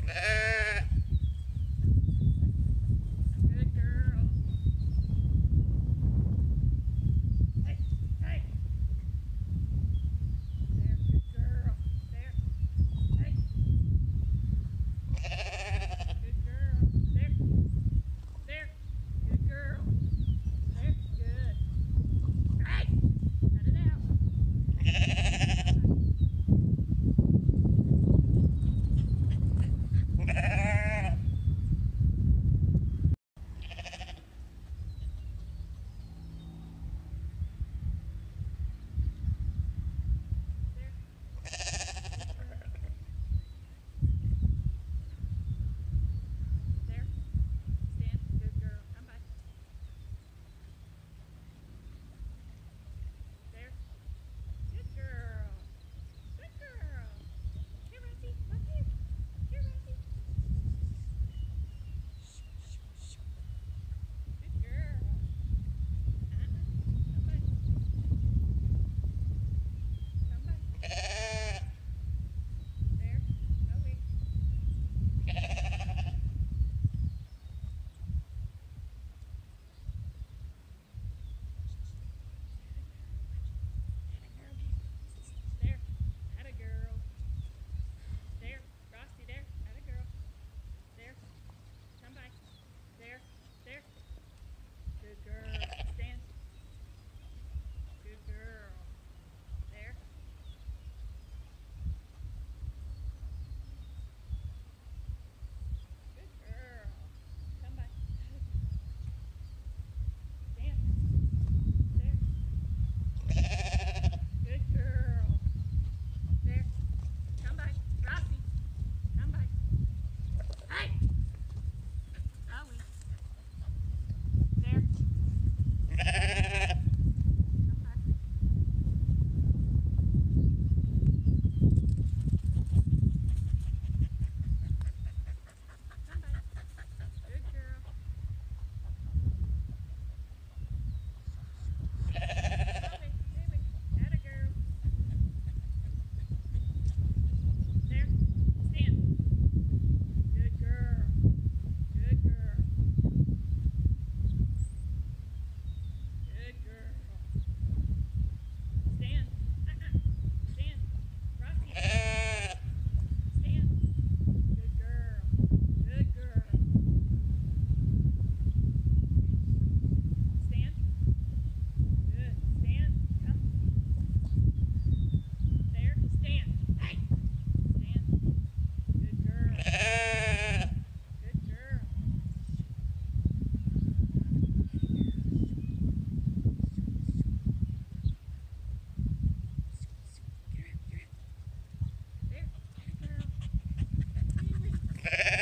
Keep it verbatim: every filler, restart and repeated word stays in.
Good girl. Hey, hey. There, good girl. There. Hey. Good girl. There. There. Good girl. There. Good. Hey. Cut it out. There. There. Stand. Good girl. Come back. There. Good girl. Good girl. Here, Rossi. Up here. Here, Rossi. Good girl. Uh-uh. Come back. Come back. There. No way. There. Atta girl. There. Rossi, there. Atta girl. There. Come back. There. There. Good girl. Stand. Good girl. There. Good girl. Come back. Stand. There. Good girl. There. Come back. Rossi. Come back. Hey! Ollie. There. Come back. Come back. Good girl. Ollie, Haley. Atta girl. There. Stand. Good girl. Good girl. Good girl. Stand. Uh-uh. Stand. Rossi. Stand. Good girl. Good girl. Stand. Good. Stand. Come. There. Stand. Hey. Stand. Good girl. Good girl. There. Good girl. Wee wee.